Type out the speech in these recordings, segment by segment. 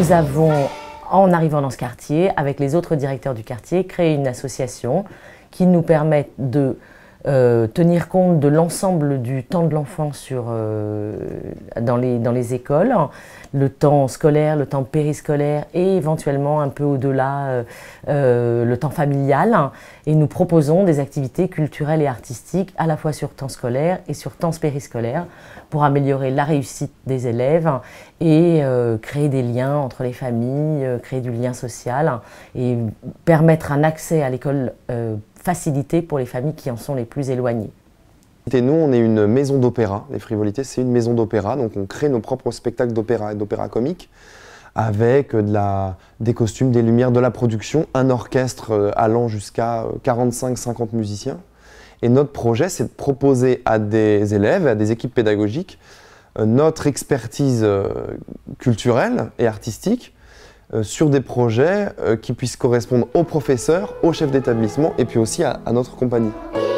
nous avons, en arrivant dans ce quartier, avec les autres directeurs du quartier, créé une association qui nous permet de tenir compte de l'ensemble du temps de l'enfant dans les écoles, le temps scolaire, le temps périscolaire et éventuellement un peu au-delà le temps familial. Et nous proposons des activités culturelles et artistiques à la fois sur temps scolaire et sur temps périscolaire pour améliorer la réussite des élèves et créer des liens entre les familles, créer du lien social et permettre un accès à l'école facilité pour les familles qui en sont les plus éloignées. Et nous, on est une maison d'opéra. Les Frivolités, c'est une maison d'opéra, donc on crée nos propres spectacles d'opéra et d'opéra comique avec des costumes, des lumières, de la production, un orchestre allant jusqu'à 45-50 musiciens. Et notre projet, c'est de proposer à des élèves, à des équipes pédagogiques, notre expertise culturelle et artistique sur des projets qui puissent correspondre aux professeurs, aux chefs d'établissement et puis aussi à notre compagnie.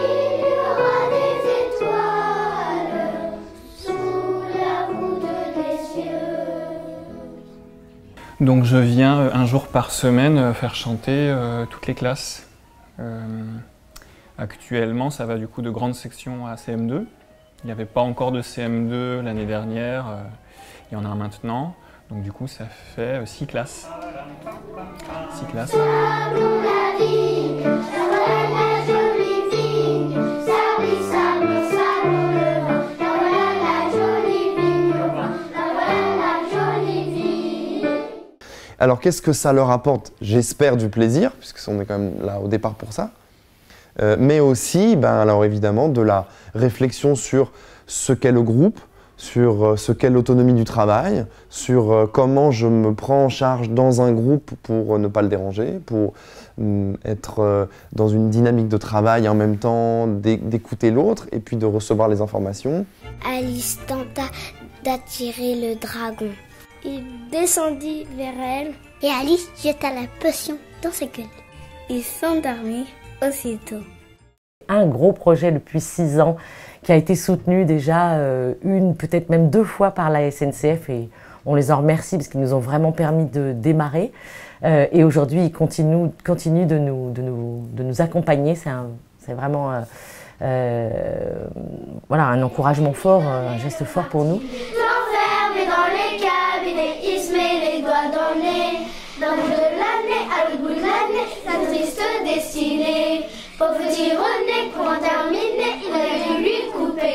Donc je viens un jour par semaine faire chanter toutes les classes. Actuellement, ça va du coup de grande section à CM2. Il n'y avait pas encore de CM2 l'année dernière, il y en a un maintenant. Donc du coup, ça fait 6 classes. 6 classes. Alors qu'est-ce que ça leur apporte? J'espère du plaisir, puisqu'on est quand même là au départ pour ça. Mais aussi, alors évidemment, de la réflexion sur ce qu'est le groupe, sur ce qu'est l'autonomie du travail, sur comment je me prends en charge dans un groupe pour ne pas le déranger, pour être dans une dynamique de travail et en même temps d'écouter l'autre et puis de recevoir les informations. Alice tenta d'attirer le dragon. Il descendit vers elle et Alice jeta la potion dans sa gueule. Il s'endormit aussitôt. Un gros projet depuis 6 ans qui a été soutenu déjà peut-être même 2 fois par la SNCF et on les en remercie parce qu'ils nous ont vraiment permis de démarrer. Et aujourd'hui, ils continuent de nous accompagner. C'est vraiment voilà, un encouragement fort, un geste fort pour nous. Enfermé dans les cabinets, il se met les doigts dans le nez. D'un bout de l'année à l'autre bout de l'année, la triste destinée. Pauvre petit René, pour en terminer, il a dû lui couper